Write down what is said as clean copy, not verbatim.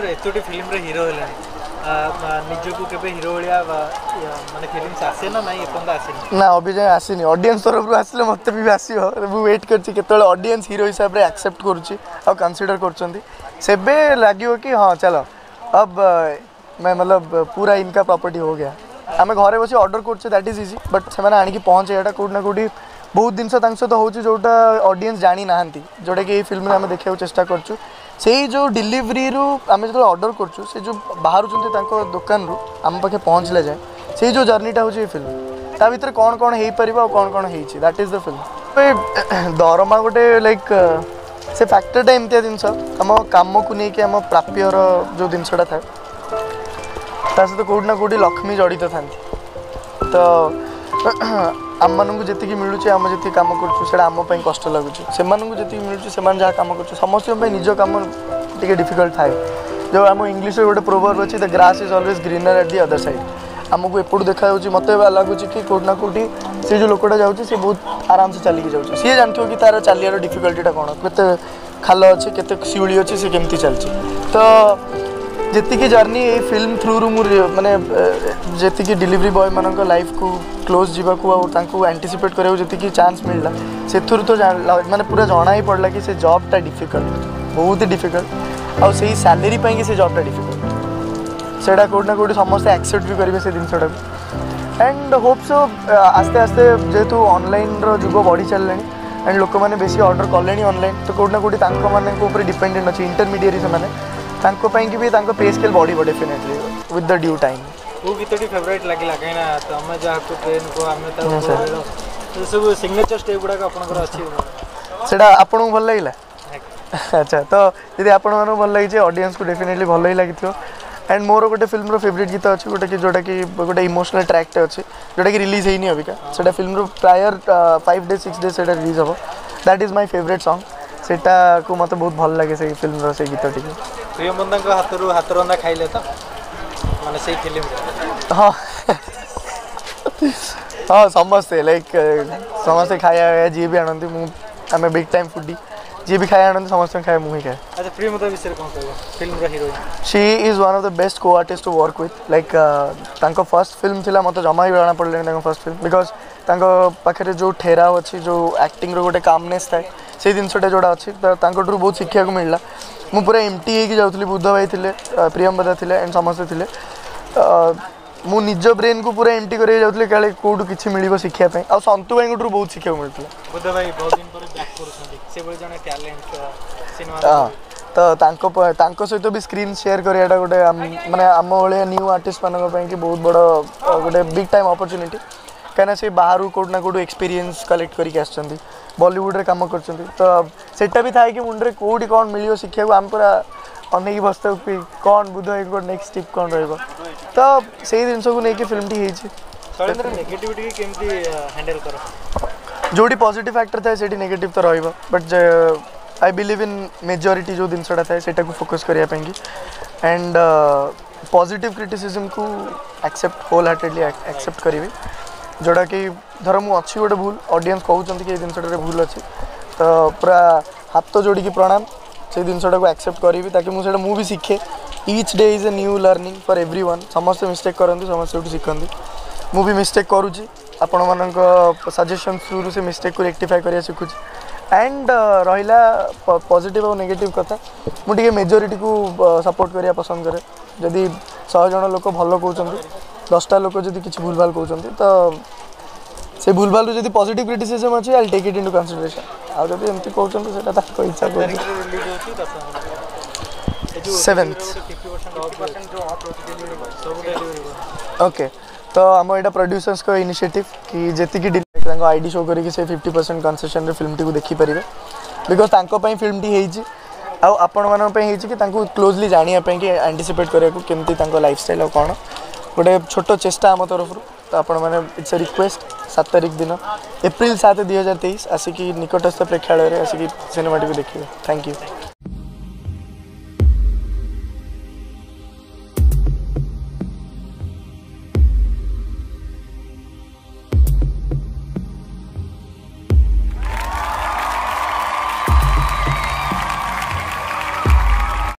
एतोटी film रे hero हेले निजको केबे हीरो भलिया माने फीलिंग्स आसे ना नहीं एपंद आसे ना अभी जाए आसीनी ऑडियंस तरफ आसले मत भी आसीयो मु वेट करछि केतले ऑडियंस हीरो हिसाब रे एक्सेप्ट करूछि आ कंसीडर करछंती सेबे लागियो कि हां चलो अब मैं मतलब पूरा इनका प्रॉपर्टी हो गया आम घरे बस ऑर्डर करछे दैट इज इजी बट से माने आनी कि पहुंचे कोड ना कोडी बहुत दिन सहित होची जोटा ऑडियंस जानी नाहंती जोटा कि फिल्म में आम देखा चेष्टा करछु से जो डिलीवरी रू आम जो ऑर्डर करछु से जो बाहर दुकान रू आम पाखे पहुँचले जाए से जो जर्नीटा हूँ फिल्म ता भीतर कौन कौन हो पार कौन कौन हो दैट इज द फिल्म दरमा गोटे लाइक से फैक्टरटा एमती जिनस आम कम को लेकिन आम प्राप्यर जो जिनसटा था सहित कौट ना कौटी लक्ष्मी जड़ित था तो आम मानक जी मिलूँ आम जी कम करम कष्ट लगुच से जी मिलूँ से जहाँ कम कर समस्त निज कम टे डिफिकल्ट थाए जो आम इंग्लीश गोटे प्रोवर्ब अच्छी the grass is always greener at the other side आमको एपटू देखा मत लगुच कि कौट ना कौटी से जो लोकटा जाऊँगी से बहुत आराम से चलिकी जाऊँगी सी जानते कि तार चलियार डिफिकल्टीटा कौन के खाल अच्छे के शिउली अच्छी सी केमती चलती तो जी जर्नी ये फिल्म थ्रू रू माने जी डिलीवरी बॉय मान लाइफ को क्लोज जावाक एंटीसिपेट करा जी चांस मिलला से तो माने पूरा जना ही पड़ला कि से जॉबटा डिफिकल्ट बहुत ही डिफिकल्ट आउ से सैलरी पाई से जॉबटा डिफिकल्ट सेटा कौट ना कौट समस्त एक्सेप्ट भी करेंगे से जिनटा एंड होप सो आस्ते आस्ते जेहेतु ऑनलाइन जुग बढ़ी चलने एंड लोक मैंने बेसी ऑर्डर कले ऑनलाइन तो कौट ना कौटी मान डिपेंडेंट अच्छे इंटरमीडिएट से भी पे स्केल बढ़ definitely with the due time वो गीतटी फेवरेट लागला कहीं तुम जहाँ ट्रेन को आम सब सिग्नेचर स्टेप गुड़ाक आपड़ा आपको भल लगे अच्छा तो यदि आपण भल लगी ऑडियंस को डेफिनेटली भल ही लगी एंड मोर गोटे फिल्म फेवरेट गीत अच्छे गोटे कि जोटा कि गोटे इमोशनल ट्रैकटे अच्छे जोटा कि रिलीज होनी अबिका से फिल्म प्रायर 5 days 6 days से रिलीज हम that is my favourite song सेटा को मत बहुत भल लगे से फिल्म से गीत टी प्रियमंदा हाथ रंधा खाइले तो माने से फिल्म हाँ हाँ समस्ते लाइक समस्ते खाया जी भी आनती मुझे बिग टाइम फूडी जी भी खाया आनती समस्त खाए मुझे खाए अच्छा प्रियमंदा विषय कौन कहबो film heroine she is one of the best को artist to work with like तांको फर्स्ट फिल्म थिला मत जमा ही जाना पड़ले तांको फर्स्ट फिल्म बिकॉज तांको पाखरे जो ठेराव अच्छी जो एक्टिंग रो गोटे कामनेस थाए से जिनसटा जोड़ा अच्छी तांको बहुत शिक्षा को मिलला मु पूरा एमटी होगी जाऊँगी बुद्ध भाई थे प्रियंवदा थे एंड समस्ते थे मु निज ब्रेन को पूरा एमटी कर जाऊँगी क्या कौटू किसी मिल शिखापी आ संतु भाई बहुत शिक्षा मिलता बुद्ध भाई बहुत दिन पर बैक करछथि से जने टैलेंट सिनेमा तो सहित भी स्क्रीन शेयर कराटा गोटे माने आम भाया न्यू आर्टिस्ट मान कि बहुत बड़ गोटे बिग टाइम अपॉर्चुनिटी कहीं से बाहर कौट ना कौट एक्सपीरियंस कलेक्ट करके बॉलीवुड रे काम कर तो सेटा भी था कि मुंडे कौटी कौन मिल शिक्षा को आम पूरा अनेक बसता कौन बुध नेक्स्ट स्टेप कौन रही तो से जिन को लेकिन फिल्म टी जोटी पॉजिटिव फैक्टर था से नेगेटिव तो रही but I believe in majority जो जिनसटा था से फोकस करने एंड पॉजिटिव क्रिटिसिज्म को एक्सेप्ट होल हार्टेडली एक्सेप्ट करी जोड़ा कि धर मु अच्छी गोटे भूल ऑडियंस कहते कि जिनसटे भूल अच्छी तो पूरा हाथ जोड़ी प्रणाम से जिनसटा को एक्सेप्ट करी ताकि मुझे भी शिखे each day is a new learning for everyone समस्त मिस्टेक करते समस्त शिखती मु भी मिस्टेक करुँची आपण मान सजेशन थ्रू से मिस्टेक को रेक्टिफाई करिया शिखुची एंड रहा पॉजिटिव और नेगेटिव कथा मुझे मेजोरिटी को सपोर्ट करिया पसंद करे जदि 100 जन लोक भल कहते 10टा लोक जदि किसी भूल भाल कहते तो से भूल भाल जब पॉजिटिव क्रिटिसिज्म अच्छी I take it into consideration आ जब एमती कहते इच्छा ओके तो आम यहाँ प्रोड्यूसर्स को इनिशिएटिव कि जी आईडी शो करके 50% कंसेशन रे फिल्म टी को देखिपारे बिकज तांको फिल्म टी होती आपण मानी कि क्लोजली जानापी कि एंटीसिपेट करा केमती लाइफस्टाइल कौन गोटे छोट चेष्टा आम तरफ तो आपण मैंने इट्स ए रिक्वेस्ट 7 तारिख दिन एप्रिल 7 2023 आसिक निकटस्थ प्रेक्षालय आसिक सिनेमा टी देखिए थैंक यू।